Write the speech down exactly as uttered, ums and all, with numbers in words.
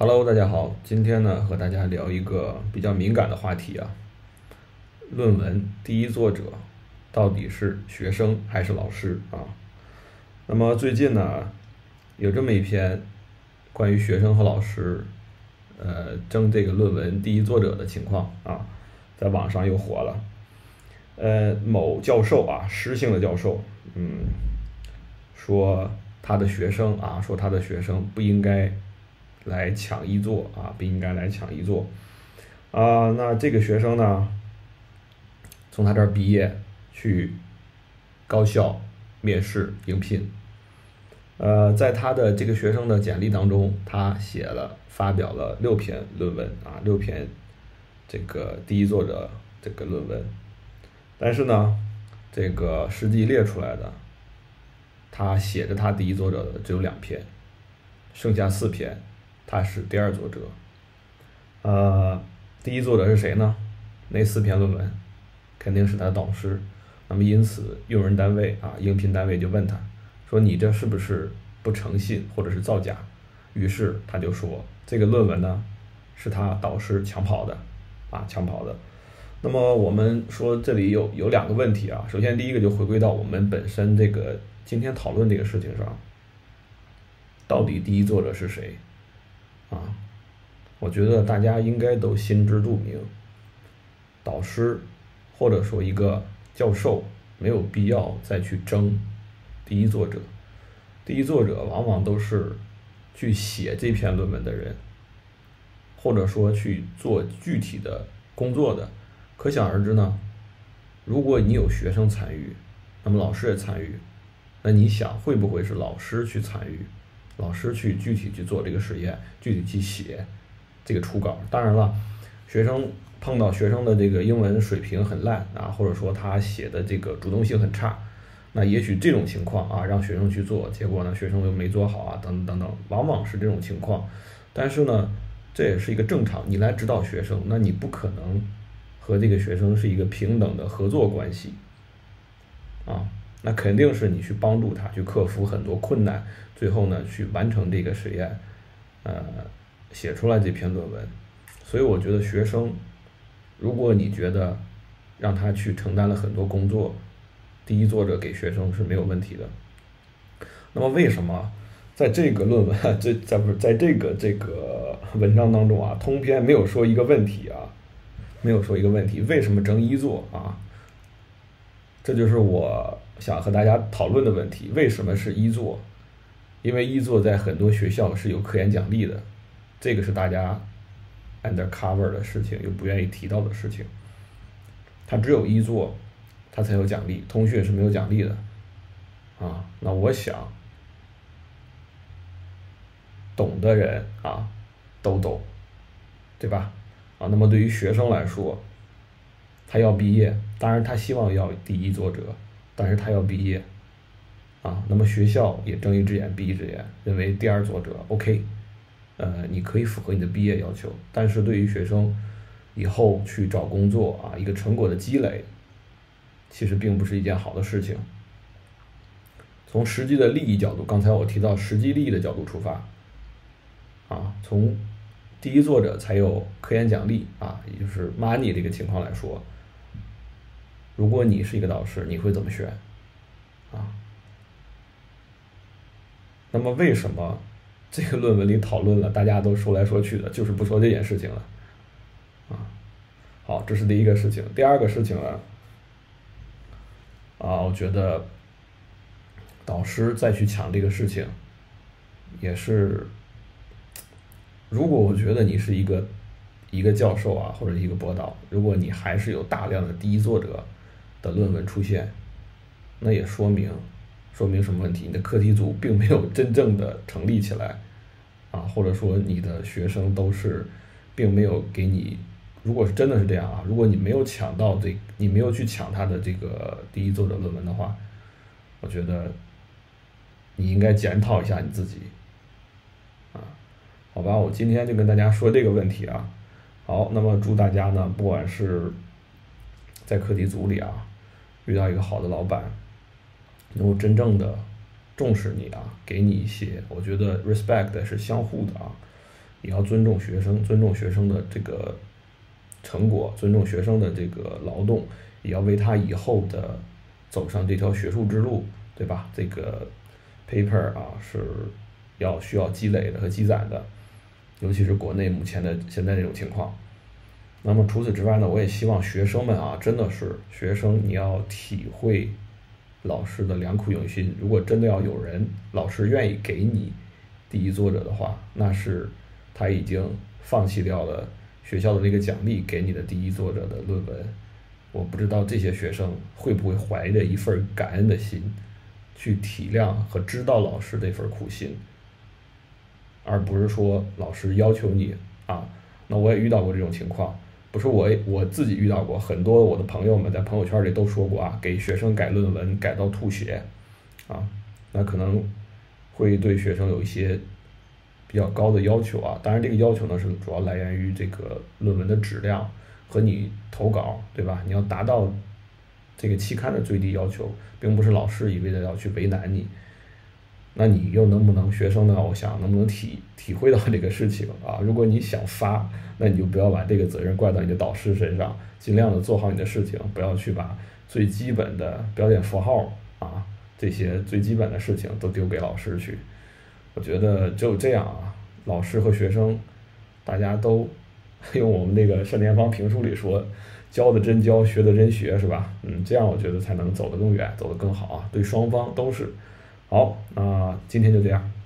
Hello，大家好，今天呢和大家聊一个比较敏感的话题啊，论文第一作者到底是学生还是老师啊？那么最近呢有这么一篇关于学生和老师呃争这个论文第一作者的情况啊，在网上又火了。呃，某教授啊，施姓的教授，嗯，说他的学生啊，说他的学生不应该来抢一座啊，不应该来抢一座啊。那这个学生呢，从他这儿毕业，去高校面试应聘。呃，在他的这个学生的简历当中，他写了发表了六篇论文啊，六篇这个第一作者这个论文。但是呢，这个实际列出来的，他写着他第一作者的只有两篇，剩下四篇他是第二作者。呃，第一作者是谁呢？那四篇论文肯定是他的导师。那么因此，用人单位啊，应聘单位就问他说：“你这是不是不诚信或者是造假？”于是他就说：“这个论文呢，是他导师抢跑的，啊，抢跑的。”那么我们说这里有有两个问题啊，首先第一个就回归到我们本身这个今天讨论这个事情上，到底第一作者是谁啊？我觉得大家应该都心知肚明，导师或者说一个教授没有必要再去争第一作者，第一作者往往都是去写这篇论文的人，或者说去做具体的工作的。可想而知呢，如果你有学生参与，那么老师也参与，那你想会不会是老师去参与，老师去具体去做这个实验，具体去写这个初稿？当然了，学生碰到学生的这个英文水平很烂啊，或者说他写的这个主动性很差，那也许这种情况啊，让学生去做，结果呢学生又没做好啊，等等等等，往往是这种情况。但是呢，这也是一个正常，你来指导学生，那你不可能和这个学生是一个平等的合作关系啊，那肯定是你去帮助他去克服很多困难，最后呢去完成这个实验，呃，写出来这篇论文。所以我觉得学生，如果你觉得让他去承担了很多工作，第一作者给学生是没有问题的。那么为什么在这个论文这在不是在这个这个文章当中啊，通篇没有说一个问题啊？没有说一个问题，为什么争一作啊？这就是我想和大家讨论的问题。为什么是一作？因为一作在很多学校是有科研奖励的，这个是大家 undercover 的事情，又不愿意提到的事情。它只有一作，它才有奖励，通讯是没有奖励的啊。那我想，懂的人啊都懂，对吧？啊，那么对于学生来说，他要毕业，当然他希望要第一作者，但是他要毕业，啊，那么学校也睁一只眼闭一只眼，认为第二作者 OK， 呃，你可以符合你的毕业要求，但是对于学生以后去找工作啊，一个成果的积累，其实并不是一件好的事情。从实际的利益角度，刚才我提到实际利益的角度出发，啊，从第一作者才有科研奖励啊，也就是 money 这个情况来说，如果你是一个导师，你会怎么选啊？那么为什么这个论文里讨论了，大家都说来说去的，就是不说这件事情了啊？好，这是第一个事情。第二个事情呢，啊，我觉得导师再去抢这个事情，也是。如果我觉得你是一个一个教授啊，或者一个博导，如果你还是有大量的第一作者的论文出现，那也说明说明什么问题？你的课题组并没有真正的成立起来啊，或者说你的学生都是并没有给你，如果是真的是这样啊，如果你没有抢到这，你没有去抢他的这个第一作者论文的话，我觉得你应该检讨一下你自己。好吧，我今天就跟大家说这个问题啊。好，那么祝大家呢，不管是在课题组里啊，遇到一个好的老板，能够真正的重视你啊，给你一些，我觉得 respect 是相互的啊， 也要尊重学生，尊重学生的这个成果，尊重学生的这个劳动，也要为他以后的走上这条学术之路，对吧？这个 paper 啊是要需要积累的和积攒的，尤其是国内目前的现在这种情况。那么除此之外呢，我也希望学生们啊，真的是学生你要体会老师的良苦用心。如果真的要有人老师愿意给你第一作者的话，那是他已经放弃掉了学校的那个奖励给你的第一作者的论文。我不知道这些学生会不会怀着一份感恩的心去体谅和知道老师这份苦心，而不是说老师要求你啊。那我也遇到过这种情况，不是我我自己遇到过，很多我的朋友们在朋友圈里都说过啊，给学生改论文改到吐血啊，那可能会对学生有一些比较高的要求啊。当然这个要求呢是主要来源于这个论文的质量和你投稿，对吧？你要达到这个期刊的最低要求，并不是老师一味的要去为难你。那你又能不能学生呢？我想能不能体体会到这个事情啊？如果你想发，那你就不要把这个责任怪到你的导师身上，尽量的做好你的事情，不要去把最基本的标点符号啊这些最基本的事情都丢给老师去。我觉得只有这样啊，老师和学生大家都用我们那个单田芳评书里说，教的真教，学的真学，是吧？嗯，这样我觉得才能走得更远，走得更好啊，对双方都是。好，那今天就这样。